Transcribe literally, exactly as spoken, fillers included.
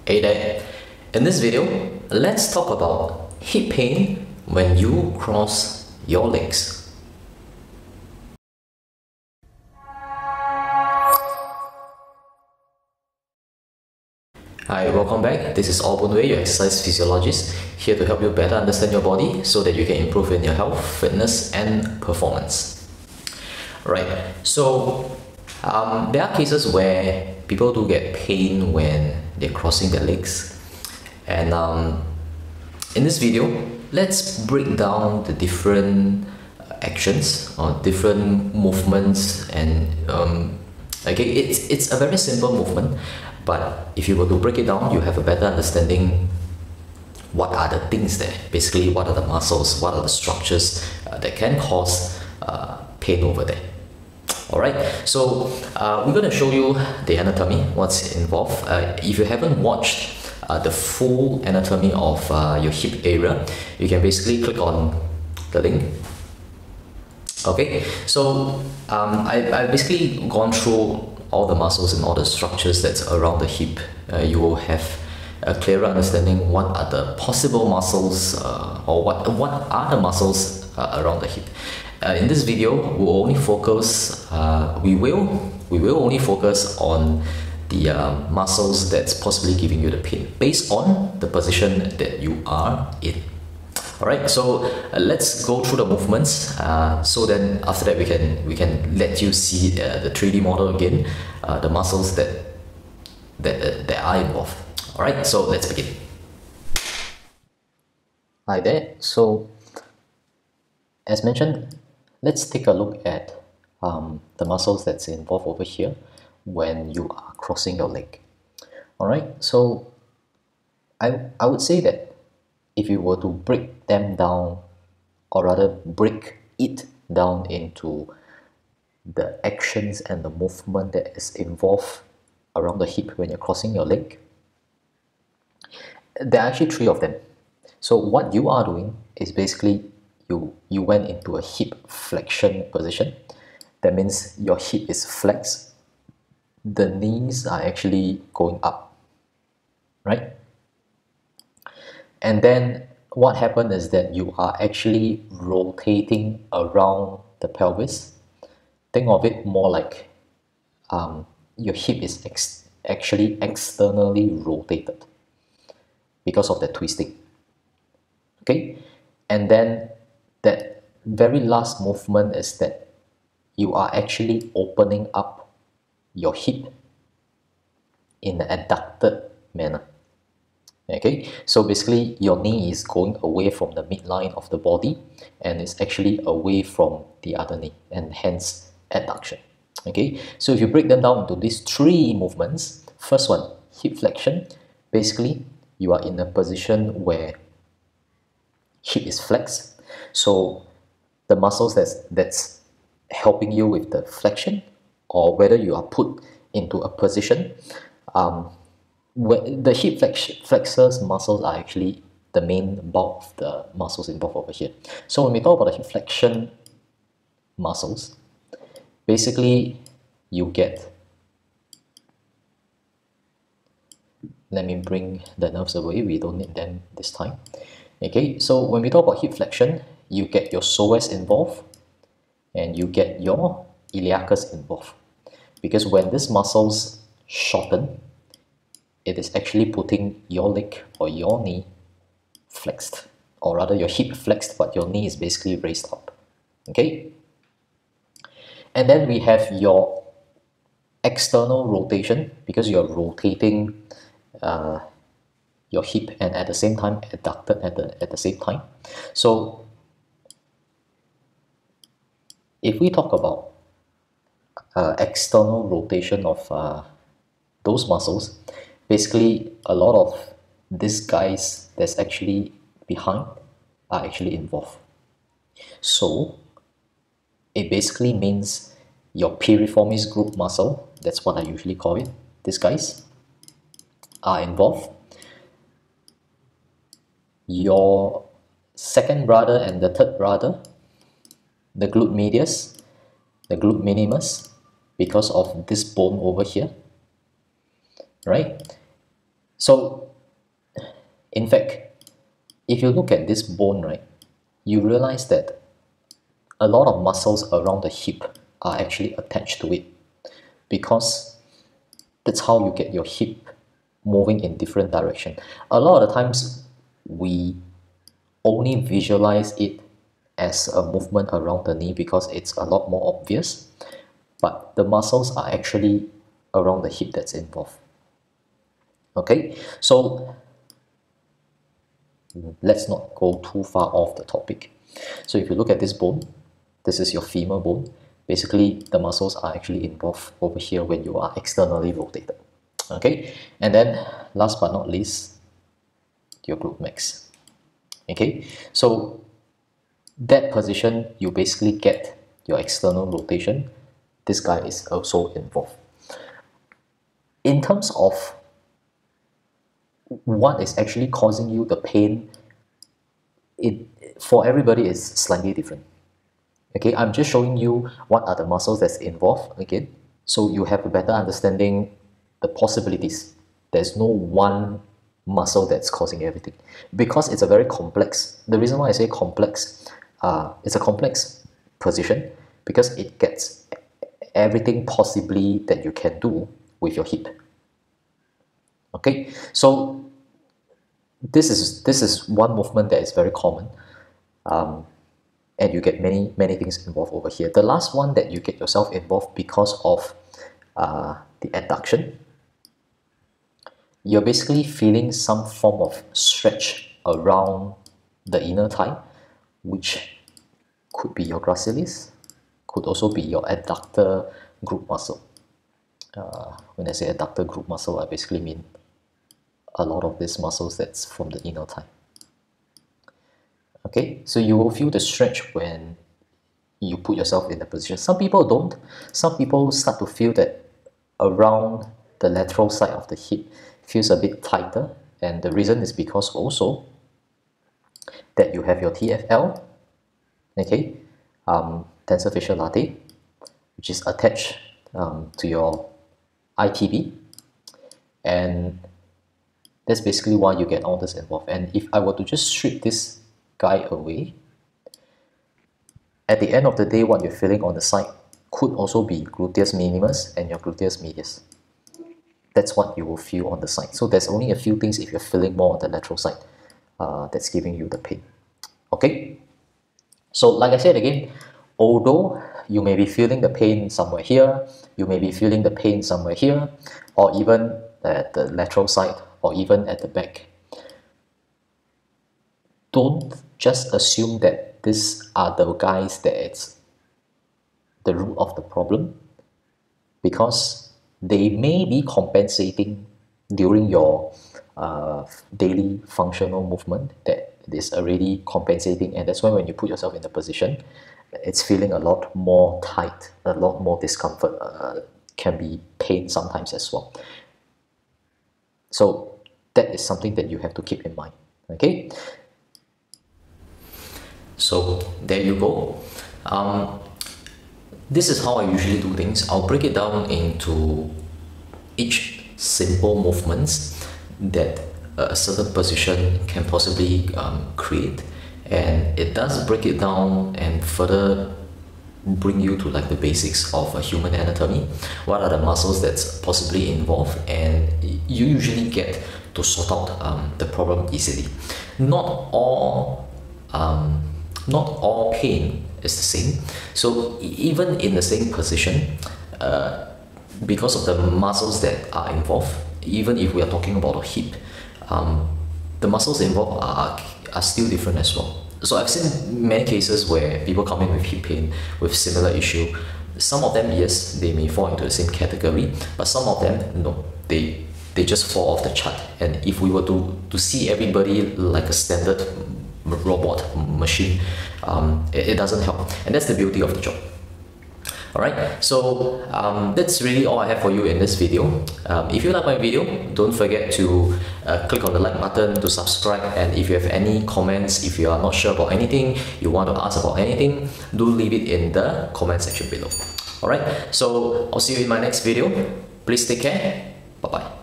Hey there. In this video, let's talk about hip pain when you cross your legs. Hi, welcome back. This is Elbu, your exercise physiologist, here to help you better understand your body so that you can improve in your health, fitness, and performance. Right, so um, there are cases where people do get pain when they're crossing their legs. And um, in this video, let's break down the different actions or different movements. And um, okay, it's, it's a very simple movement, but if you were to break it down, you have a better understanding what are the things there. Basically, what are the muscles, what are the structures uh, that can cause uh, pain over there. Alright, so uh, we're going to show you the anatomy, what's involved. Uh, if you haven't watched uh, the full anatomy of uh, your hip area, you can basically click on the link. Okay, so um, I, I've basically gone through all the muscles and all the structures that's around the hip. Uh, you will have a clearer understanding what are the possible muscles uh, or what, what are the muscles uh, around the hip. Uh, in this video, we'll only focus. Uh, we will we will only focus on the uh, muscles that's possibly giving you the pain based on the position that you are in. All right. So uh, let's go through the movements. Uh, so then after that, we can we can let you see uh, the three D model again, uh, the muscles that that uh, that are involved. All right. So let's begin. Hi there. So as mentioned, let's take a look at um, the muscles that's involved over here when you are crossing your leg. Alright, so I, I would say that if you were to break them down, or rather break it down into the actions and the movement that is involved around the hip when you're crossing your leg, there are actually three of them. So what you are doing is basically You, you went into a hip flexion position. That means your hip is flexed. The knees are actually going up, right? And then what happened is that you are actually rotating around the pelvis. Think of it more like um, your hip is ex actually externally rotated because of the twisting. Okay, and then that very last movement is that you are actually opening up your hip in an adducted manner. Okay, so basically your knee is going away from the midline of the body and it's actually away from the other knee, and hence adduction. Okay, so if you break them down into these three movements, first one, hip flexion, basically you are in a position where hip is flexed. So the muscles that's, that's helping you with the flexion, or whether you are put into a position, um, where the hip flex flexors muscles are actually the main bulk of the muscles involved over here. So when we talk about the hip flexion muscles, basically you get, let me bring the nerves away, we don't need them this time. Okay, so when we talk about hip flexion, you get your psoas involved and you get your iliacus involved, because when these muscles shorten, it is actually putting your leg or your knee flexed, or rather your hip flexed, but your knee is basically raised up. Okay, and then we have your external rotation, because you're rotating uh, your hip and at the same time adducted at the at the same time. So if we talk about uh, external rotation of uh, those muscles, basically a lot of these guys that's actually behind are actually involved. So it basically means your piriformis group muscle, that's what I usually call it, these guys are involved. Your second brother and the third brother, the glute medius, the glute minimus, because of this bone over here, right? So, in fact, if you look at this bone, right, you realize that a lot of muscles around the hip are actually attached to it, because that's how you get your hip moving in different direction. A lot of the times we only visualize it as a movement around the knee because it's a lot more obvious, but the muscles are actually around the hip that's involved. Okay, so let's not go too far off the topic. So if you look at this bone, this is your femur bone. Basically, the muscles are actually involved over here when you are externally rotated. Okay, and then last but not least, your glute max. Okay, so that position, you basically get your external rotation. This guy is also involved. In terms of what is actually causing you the pain, it for everybody is slightly different. Okay, I'm just showing you what are the muscles that's involved again, so you have a better understanding the possibilities. There's no one muscle that's causing everything, because it's a very complex. The reason why I say complex, uh, it's a complex position because it gets everything possibly that you can do with your hip. Okay, so this is this is one movement that is very common, um, and you get many many things involved over here. The last one that you get yourself involved because of uh, the adduction, you're basically feeling some form of stretch around the inner thigh, which could be your gracilis, could also be your adductor group muscle. Uh, when I say adductor group muscle, I basically mean a lot of these muscles that's from the inner thigh. Okay, so you will feel the stretch when you put yourself in the position. Some people don't. Some people start to feel that around the lateral side of the hip feels a bit tighter, and the reason is because also that you have your T F L, okay, um, tensor fascial latae, which is attached um, to your I T B, and that's basically why you get all this involved. And if I were to just strip this guy away, at the end of the day, what you're feeling on the side could also be gluteus minimus and your gluteus medius. That's what you will feel on the side. So there's only a few things if you're feeling more on the lateral side uh, that's giving you the pain. Okay, so like I said again, although you may be feeling the pain somewhere here, you may be feeling the pain somewhere here, or even at the lateral side, or even at the back, don't just assume that these are the guys that it's the root of the problem, because they may be compensating during your uh, daily functional movement, that it is already compensating, and that's why when you put yourself in the position, it's feeling a lot more tight, a lot more discomfort, uh, can be pain sometimes as well. So that is something that you have to keep in mind. Okay, so there you go. Um, this is how I usually do things. I'll break it down into each simple movements that a certain position can possibly um, create, and it does break it down and further bring you to like the basics of a human anatomy. What are the muscles that's possibly involved, and you usually get to sort out um, the problem easily. Not all um, not all pain is the same. So even in the same position, uh, because of the muscles that are involved, even if we are talking about a hip, um, the muscles involved are, are still different as well. So I've seen many cases where people come in with hip pain with similar issue. Some of them, yes, they may fall into the same category, but some of them, no, they they just fall off the chart. And if we were to, to see everybody like a standard robot machine, um, it, it doesn't help. And that's the beauty of the job. Alright, so um, that's really all I have for you in this video. Um, if you like my video, don't forget to uh, click on the like button to subscribe, and if you have any comments, if you are not sure about anything, you want to ask about anything, do leave it in the comment section below. Alright, so I'll see you in my next video. Please take care. Bye bye.